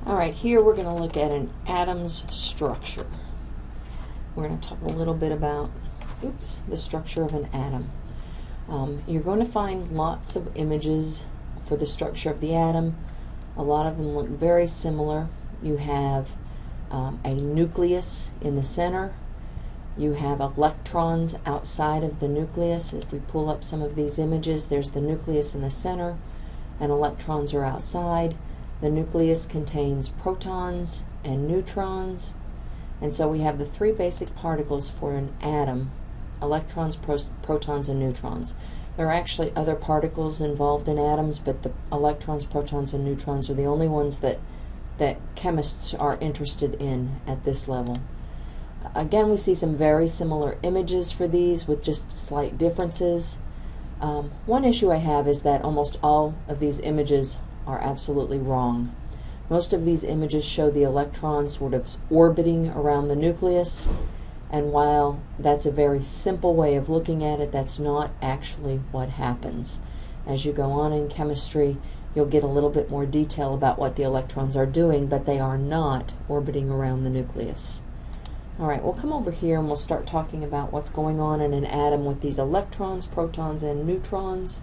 Alright, here we're going to look at an atom's structure. We're going to talk a little bit about the structure of an atom. You're going to find lots of images for the structure of the atom. A lot of them look very similar. You have a nucleus in the center. You have electrons outside of the nucleus. If we pull up some of these images, there's the nucleus in the center and electrons are outside. The nucleus contains protons and neutrons, and so we have the three basic particles for an atom: electrons, protons, and neutrons. There are actually other particles involved in atoms, but the electrons, protons, and neutrons are the only ones that chemists are interested in at this level. Again, we see some very similar images for these with just slight differences. One issue I have is that almost all of these images are absolutely wrong. Most of these images show the electrons sort of orbiting around the nucleus, and while that's a very simple way of looking at it, that's not actually what happens. As you go on in chemistry, you'll get a little bit more detail about what the electrons are doing, but they are not orbiting around the nucleus. Alright, we'll come over here and we'll start talking about what's going on in an atom with these electrons, protons, and neutrons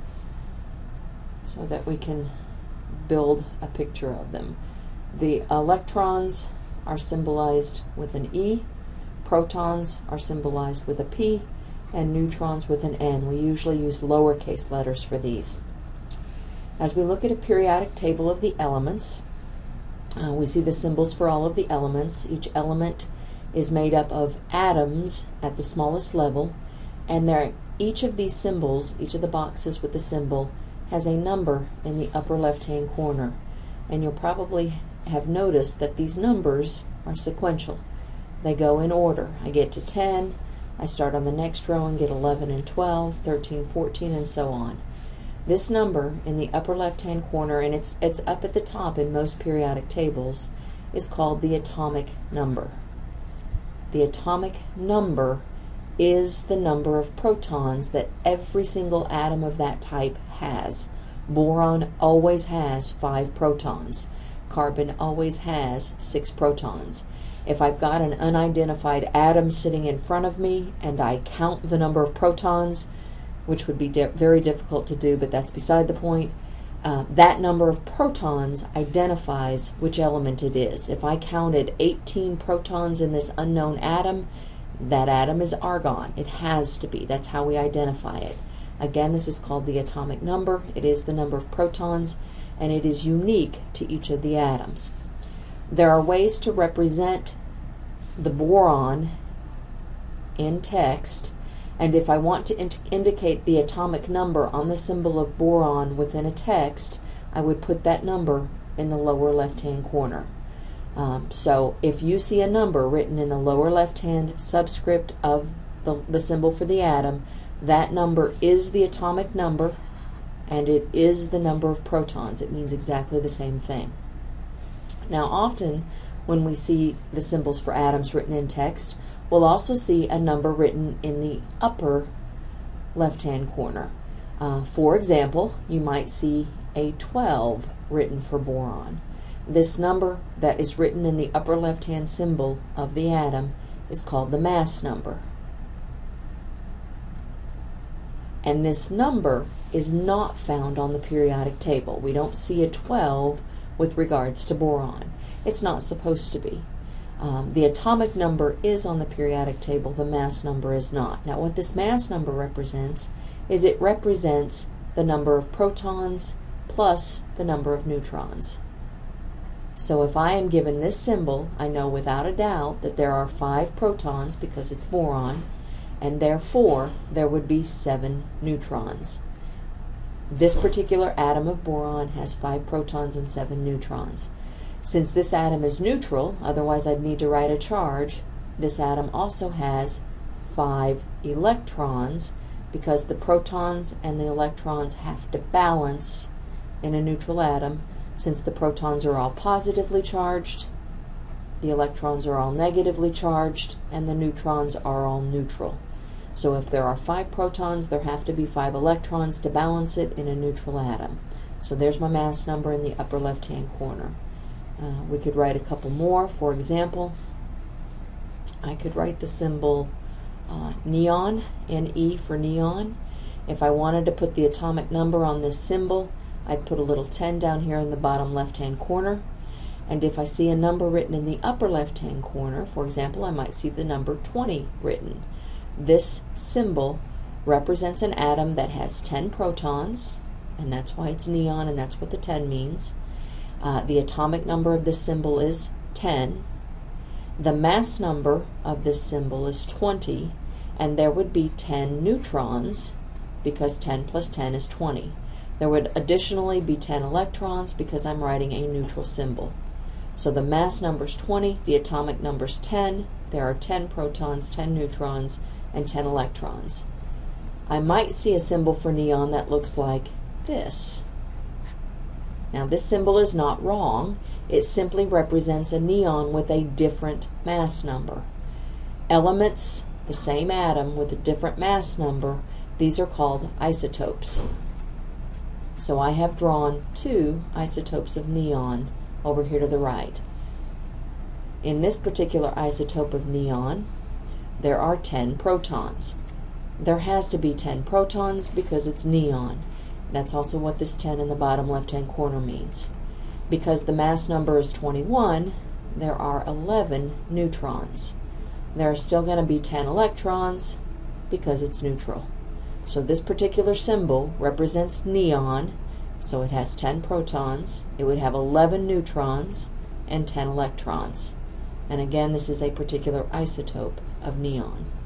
so that we can build a picture of them. The electrons are symbolized with an E, protons are symbolized with a P, and neutrons with an N. We usually use lowercase letters for these. As we look at a periodic table of the elements, we see the symbols for all of the elements. Each element is made up of atoms at the smallest level, and each of these symbols, each of the boxes with the symbol, has a number in the upper left-hand corner. And you'll probably have noticed that these numbers are sequential. They go in order. I get to 10, I start on the next row and get 11 and 12, 13, 14, and so on. This number in the upper left-hand corner, and it's up at the top in most periodic tables, is called the atomic number. The atomic number is the number of protons that every single atom of that type has. Boron always has 5 protons. Carbon always has 6 protons. If I've got an unidentified atom sitting in front of me and I count the number of protons, which would be very difficult to do, but that's beside the point, that number of protons identifies which element it is. If I counted 18 protons in this unknown atom, that atom is argon. It has to be. That's how we identify it. Again, this is called the atomic number. It is the number of protons, and it is unique to each of the atoms. There are ways to represent the boron in text, and if I want to indicate the atomic number on the symbol of boron within a text, I would put that number in the lower left-hand corner. So if you see a number written in the lower left-hand subscript of the symbol for the atom, that number is the atomic number, and it is the number of protons. It means exactly the same thing. Now, often when we see the symbols for atoms written in text, we'll also see a number written in the upper left-hand corner. For example, you might see a 12 written for boron. This number that is written in the upper left-hand symbol of the atom is called the mass number. And this number is not found on the periodic table. We don't see a 12 with regards to boron. It's not supposed to be. The atomic number is on the periodic table, the mass number is not. Now, what this mass number represents is it represents the number of protons plus the number of neutrons. So if I am given this symbol, I know without a doubt that there are 5 protons because it's boron, and therefore there would be 7 neutrons. This particular atom of boron has 5 protons and 7 neutrons. Since this atom is neutral, otherwise I'd need to write a charge, this atom also has 5 electrons because the protons and the electrons have to balance in a neutral atom. Since the protons are all positively charged, the electrons are all negatively charged, and the neutrons are all neutral. So if there are 5 protons, there have to be 5 electrons to balance it in a neutral atom. So there's my mass number in the upper left-hand corner. We could write a couple more. For example, I could write the symbol neon, Ne for neon. If I wanted to put the atomic number on this symbol, I'd put a little 10 down here in the bottom left-hand corner. And if I see a number written in the upper left-hand corner, for example, I might see the number 20 written. This symbol represents an atom that has 10 protons, and that's why it's neon, and that's what the 10 means. The atomic number of this symbol is 10. The mass number of this symbol is 20, and there would be 10 neutrons, because 10 plus 10 is 20. There would additionally be 10 electrons because I'm writing a neutral symbol. So the mass number is 20, the atomic number is 10, there are 10 protons, 10 neutrons, and 10 electrons. I might see a symbol for neon that looks like this. Now this symbol is not wrong, it simply represents a neon with a different mass number. Elements, the same atom with a different mass number, these are called isotopes. So I have drawn 2 isotopes of neon over here to the right. In this particular isotope of neon, there are 10 protons. There has to be 10 protons because it's neon. That's also what this 10 in the bottom left-hand corner means. Because the mass number is 21, there are 11 neutrons. There are still going to be 10 electrons because it's neutral. So this particular symbol represents neon, so it has 10 protons. It would have 11 neutrons and 10 electrons. And again, this is a particular isotope of neon.